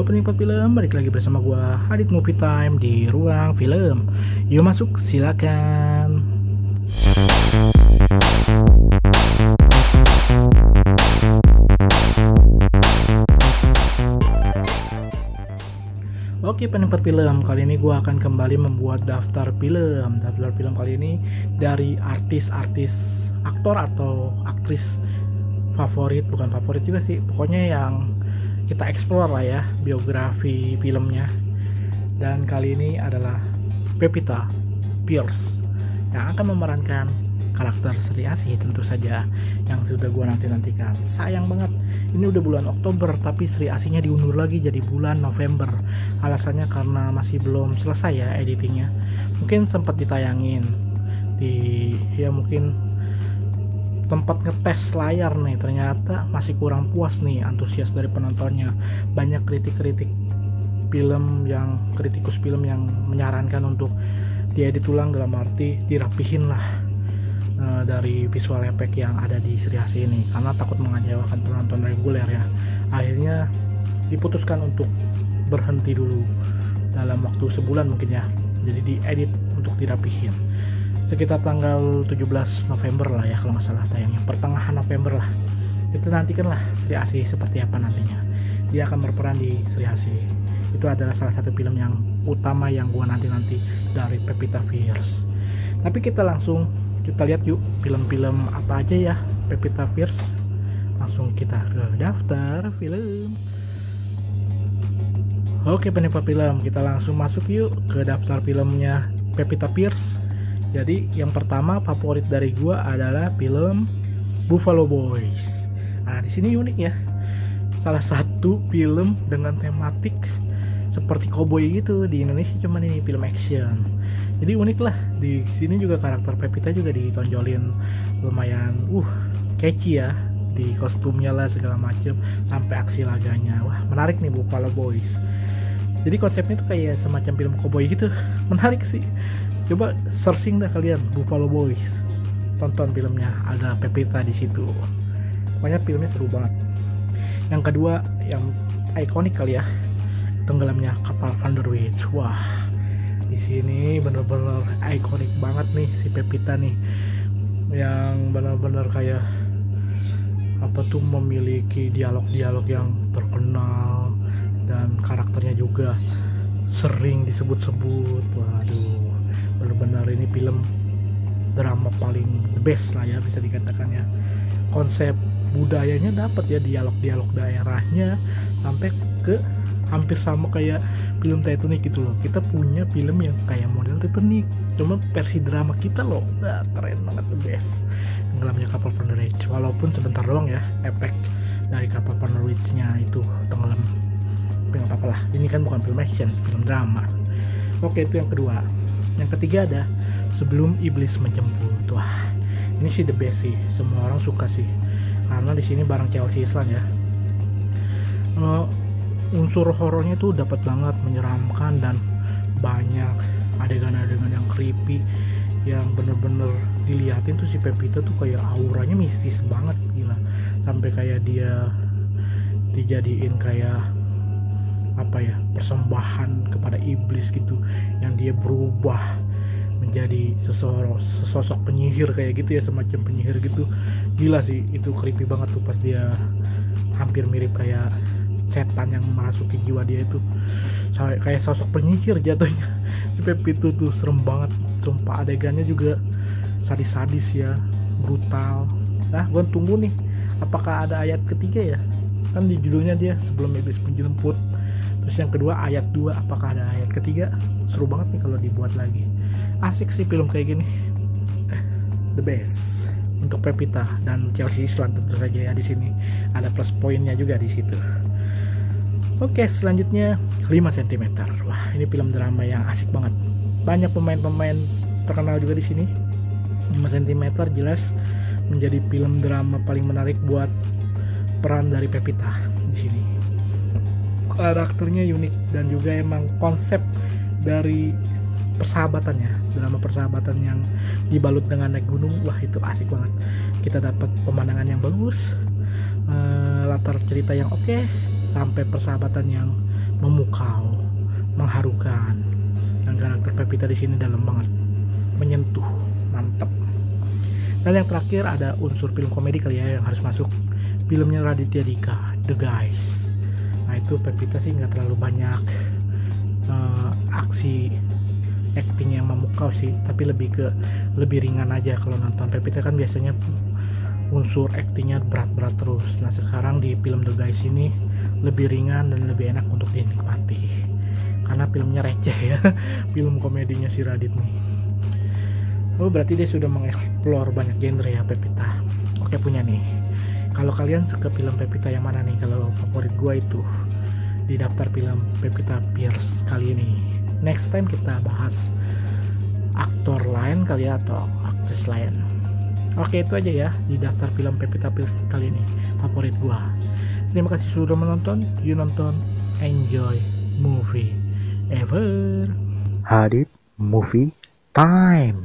Halo penikmat film, balik lagi bersama gua Hadit Movie Time di Ruang Film. Yuk masuk, silakan. Oke penikmat film, kali ini gua akan kembali membuat daftar film. Daftar film kali ini dari artis-artis, aktor atau aktris favorit, bukan favorit juga sih, pokoknya yang kita explore lah ya biografi filmnya. Dan kali ini adalah Pevita Pierce yang akan memerankan karakter Sri Asih, tentu saja, yang sudah gua nantikan. Sayang banget, ini udah bulan Oktober tapi Sri Asihnya diundur lagi jadi bulan November. Alasannya karena masih belum selesai ya editingnya. Mungkin sempat ditayangin di mungkin tempat ngetes layar nih, ternyata masih kurang puas nih antusias dari penontonnya. Banyak kritik-kritik film yang kritikus film yang menyarankan untuk diedit ulang, dalam arti dirapihin lah dari visual effect yang ada di Sri Asih ini, karena takut mengecewakan penonton reguler ya. Akhirnya diputuskan untuk berhenti dulu dalam waktu sebulan mungkin ya, jadi diedit untuk dirapihin sekitar tanggal 17 November lah ya kalau nggak salah tayangnya, pertengahan November lah. Itu nantikan lah Sri Asih seperti apa nantinya. Dia akan berperan di Sri Asih. Itu adalah salah satu film yang utama yang gua nanti dari Pevita Pierce. Tapi kita lihat yuk film-film apa aja ya Pevita Pierce. Langsung kita ke daftar film. Oke penikmat film, kita langsung masuk yuk ke daftar filmnya Pevita Pierce. Jadi yang pertama favorit dari gua adalah film Buffalo Boys. Nah di sini unik ya, salah satu film dengan tematik seperti cowboy gitu. Di Indonesia cuman ini film action. Jadi unik lah. Di sini juga karakter Pevita juga ditonjolin lumayan catchy ya, di kostumnya lah segala macem sampai aksi laganya. Wah menarik nih Buffalo Boys. Jadi konsepnya tuh kayak semacam film cowboy gitu. Menarik sih. Coba searching dah kalian Buffalo Boys, tonton filmnya, ada Pevita di situ. Pokoknya filmnya seru banget. Yang kedua yang ikonik kali ya, tenggelamnya kapal Van der Witch. Wah, di sini bener-bener ikonik banget nih si Pevita nih, yang bener-bener kayak apa tuh, memiliki dialog-dialog yang terkenal dan karakternya juga sering disebut-sebut. Waduh, benar-benar ini film drama paling the best lah ya, bisa dikatakan ya. Konsep budayanya dapat ya, dialog-dialog daerahnya sampai ke hampir sama kayak film Titanic gitu loh. Kita punya film yang kayak model Titanic, cuma versi drama kita loh. Nah, keren banget, the best. Tenggelamnya kapal Van der Witch, walaupun sebentar doang ya efek dari kapal Van der Witch-nya itu tenggelam. Tapi nggak apa-apa lah, ini kan bukan film action, film drama. Oke, itu yang kedua. Yang ketiga ada Sebelum Iblis Menjemput. Wah, ini sih the best sih, semua orang suka sih, karena di sini bareng Chelsea Islan ya. Unsur horornya tuh dapat banget, menyeramkan, dan banyak adegan-adegan yang creepy yang bener-bener dilihatin tuh si Pevita tuh kayak auranya mistis banget, gila. Sampai kayak dia dijadiin kayak apa ya, persembahan kepada iblis gitu, yang dia berubah menjadi sesosok penyihir kayak gitu ya, semacam penyihir gitu. Gila sih, itu creepy banget tuh pas dia hampir mirip kayak setan yang merasuki jiwa dia, itu kayak sosok penyihir jatuhnya. Si Pevita tuh serem banget, sumpah. Adegannya juga sadis-sadis ya, brutal. Nah gue tunggu nih apakah ada ayat ketiga ya, kan di judulnya dia Sebelum Iblis Menjemput. Terus yang kedua ayat 2, apakah ada ayat ketiga? Seru banget nih kalau dibuat lagi. Asik sih film kayak gini. The best untuk Pevita dan Chelsea Islan tentu saja ya, di sini ada plus poinnya juga di situ. Oke, selanjutnya 5 cm. Wah, ini film drama yang asik banget. Banyak pemain-pemain terkenal juga di sini. 5 cm jelas menjadi film drama paling menarik buat peran dari Pevita di sini. Karakternya unik dan juga emang konsep dari persahabatannya, drama persahabatan yang dibalut dengan naik gunung. Wah, itu asik banget. Kita dapat pemandangan yang bagus, latar cerita yang oke, sampai persahabatan yang memukau, mengharukan. Dan karakter Pepita di sini dalam banget, menyentuh, mantep. Dan yang terakhir ada unsur film komedi kali ya yang harus masuk, filmnya Raditya Dika, The Guys. Nah itu Pepita sih nggak terlalu banyak aksi acting yang memukau sih, tapi lebih ringan aja. Kalau nonton Pepita kan biasanya unsur actingnya berat-berat terus. Nah sekarang di film The Guys ini lebih ringan dan lebih enak untuk dinikmati karena filmnya receh ya. Film komedinya si Radit nih. Oh berarti dia sudah mengeksplor banyak genre ya Pepita. Oke punya nih. Kalau kalian suka film Pepita yang mana nih? Kalau favorit gue itu di daftar film Pepita Pierce kali ini. Next time kita bahas aktor lain kali ya, atau aktris lain. Oke itu aja ya di daftar film Pepita Pierce kali ini favorit gue. Terima kasih sudah menonton. You nonton, enjoy movie ever. Hadit Movie Time.